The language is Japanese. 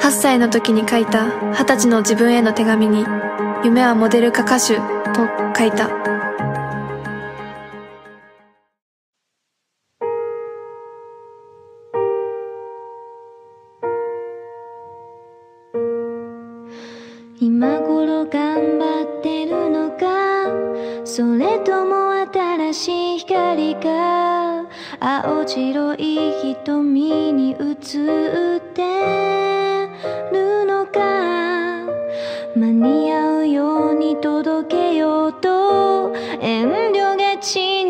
8歳の時に書いた20歳の自分への手紙に、夢はモデルか歌手と書いた。 今頃頑張ってるのか、それとも新しい光が青白い瞳に映ってるのか、間に合うように届けようと遠慮がち